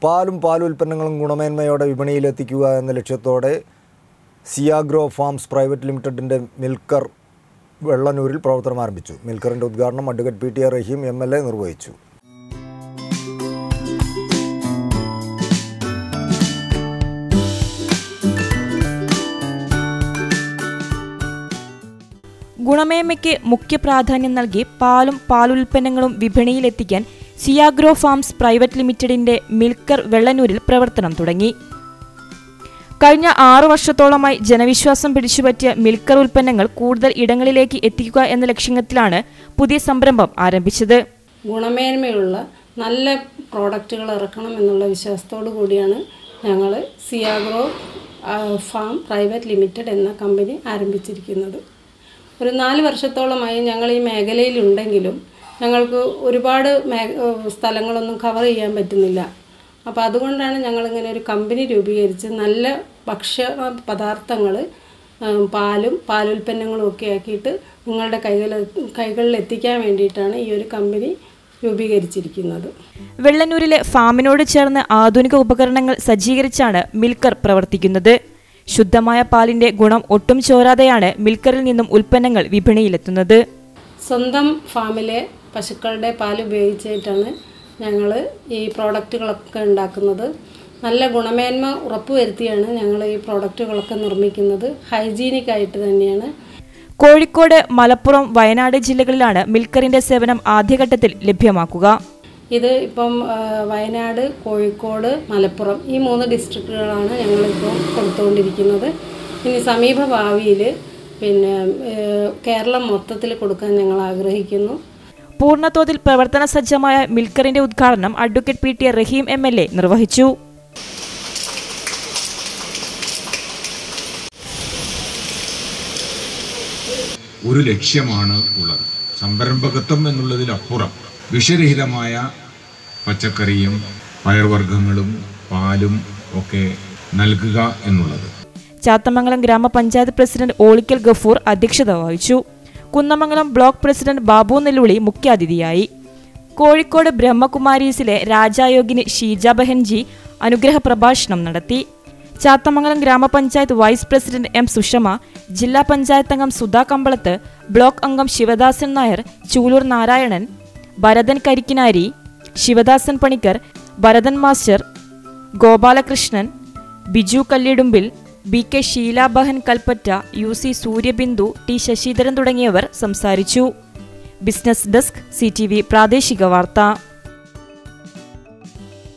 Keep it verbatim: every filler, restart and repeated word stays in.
പാലും പാലുൽപ്പന്നങ്ങളും ഗുണമേന്മയോടെ വിപണിയിലെത്തിക്കുക എന്ന ലക്ഷ്യത്തോടെ സിയാഗ്രോ ഫാംസ് പ്രൈവറ്റ് ലിമിറ്റഡിൻ്റെ മിൽക്കർ വെള്ളനൂരിൽ പ്രവർത്തനം ആരംഭിച്ചു. മിൽക്കറിൻ്റെ ഉദ്ഘാടനം advocate P T A Raheem M L A നിർവഹിച്ചു. ഗുണമേന്മയ്ക്ക് മുഖ്യ പ്രാധാന്യം നൽകി പാലും പാലുൽപ്പന്നങ്ങളും വിപണിയിലെത്തിക്കാൻ സിയാഗ്രോ ഫാംസ് പ്രൈവറ്റ് ലിമിറ്റഡിന്റെ മിൽക്കർ വെള്ളനൂരിൽ പ്രവർത്തനം തുടങ്ങി. കഴിഞ്ഞ ആറു വർഷത്തോളമായി ജനവിശ്വാസം പിടിച്ചുപറ്റിയ മിൽക്കർ ഉൽപ്പന്നങ്ങൾ കൂടുതൽ ഇടങ്ങളിലേക്ക് എത്തിക്കുക എന്ന ലക്ഷ്യത്തിലാണ് പുതിയ സംരംഭം ആരംഭിച്ചത്. ഗുണമേന്മയുള്ള നല്ല പ്രോഡക്റ്റുകൾ ഇറക്കണം എന്നുള്ള വിശ്വാസത്തോടു കൂടിയാണ് ഞങ്ങൾ സിയാഗ്രോ ഫാം പ്രൈവറ്റ് ലിമിറ്റഡ് എന്ന കമ്പനി ആരംഭിച്ചിരിക്കുന്നത്. ഒരു നാല് വർഷത്തോളമായി ഞങ്ങൾ ഈ മേഖലയിലുണ്ടെങ്കിലും ഞങ്ങൾക്ക് ഒരുപാട് മേ സ്ഥലങ്ങളൊന്നും കവർ ചെയ്യാൻ പറ്റുന്നില്ല. അപ്പോൾ അതുകൊണ്ടാണ് ഞങ്ങളിങ്ങനെ ഒരു കമ്പനി രൂപീകരിച്ച് നല്ല ഭക്ഷ്യ പദാർത്ഥങ്ങൾ പാലും പാലുൽപ്പന്നങ്ങളും ഒക്കെ ആക്കിയിട്ട് നിങ്ങളുടെ കൈകളിൽ കൈകളിൽ എത്തിക്കാൻ വേണ്ടിയിട്ടാണ് ഈ ഒരു കമ്പനി രൂപീകരിച്ചിരിക്കുന്നത്. വെള്ളനൂരിലെ ഫാമിനോട് ചേർന്ന് ആധുനിക ഉപകരണങ്ങൾ സജ്ജീകരിച്ചാണ് മിൽക്കർ പ്രവർത്തിക്കുന്നത്. ശുദ്ധമായ പാലിന്റെ ഗുണം ഒട്ടും ചോരാതെയാണ് മിൽക്കറിൽ നിന്നും ഉൽപ്പന്നങ്ങൾ വിപണിയിലെത്തുന്നത്. സ്വന്തം ഫാമിലെ പശുക്കളുടെ പാൽ ഉപയോഗിച്ചിട്ടാണ് ഞങ്ങൾ ഈ പ്രോഡക്റ്റുകളൊക്കെ ഉണ്ടാക്കുന്നത്. നല്ല ഗുണമേന്മ ഉറപ്പുവരുത്തിയാണ് ഞങ്ങൾ ഈ പ്രോഡക്റ്റുകളൊക്കെ നിർമ്മിക്കുന്നത്. ഹൈജീനിക് ആയിട്ട് തന്നെയാണ്. കോഴിക്കോട്, മലപ്പുറം, വയനാട് ജില്ലകളിലാണ് മിൽക്കറിന്റെ സേവനം ആദ്യഘട്ടത്തിൽ ലഭ്യമാക്കുക. ഇത് ഇപ്പം വയനാട്, കോഴിക്കോട്, മലപ്പുറം ഈ മൂന്ന് ഡിസ്ട്രിക്റ്റുകളാണ് ഞങ്ങളിപ്പോൾ കൊടുത്തുകൊണ്ടിരിക്കുന്നത്. ഇനി സമീപ ഭാവിയിൽ പിന്നെ കേരളം മൊത്തത്തിൽ കൊടുക്കാൻ ഞങ്ങൾ ആഗ്രഹിക്കുന്നു. പൂർണ്ണതോതിൽ പ്രവർത്തന സജ്ജമായ മിൽക്കറിന്റെ ഉദ്ഘാടനം advocate P T A Raheem M L A നിർവഹിച്ചു. ഒരു ലക്ഷ്യമാണ് ഉള്ളത്. സംരംഭകത്വം എന്നുള്ളതിലപ്പുറം വിഷരഹിതമായ പച്ചക്കറിയും പയർവർഗ്ഗങ്ങളും പാലും ഒക്കെ നൽകുക എന്നുള്ളത്. ചാത്തമംഗലം ഗ്രാമപഞ്ചായത്ത് പ്രസിഡന്റ് ഓളിക്കൽ ഗഫൂർ അധ്യക്ഷത വഹിച്ചു. കുന്നമംഗലം ബ്ലോക്ക് പ്രസിഡന്റ് ബാബു നെല്ലുളി മുഖ്യാതിഥിയായി. കോഴിക്കോട് ബ്രഹ്മകുമാരീസിലെ രാജായോഗിനി ഷീജ ബഹൻജി അനുഗ്രഹ പ്രഭാഷണം നടത്തി. ചാത്തമംഗലം ഗ്രാമപഞ്ചായത്ത് വൈസ് പ്രസിഡന്റ് എം സുഷമ, ജില്ലാ പഞ്ചായത്ത് അംഗം സുധാ കമ്പളത്ത്, ബ്ലോക്ക് അംഗം Sivadasan Nair, Chooloor Narayanan, Bharathan Karikkinari, Sivadasan Panicker, Bharathan master, Gopalakrishnan, Biju Kallidumbil, B K Sheelabahan Kalpetta, U C Suryabindu, T Sasidharan തുടങ്ങിയവർ സംസാരിച്ചു. Business desk, C T V പ്രാദേശിക വാർത്ത.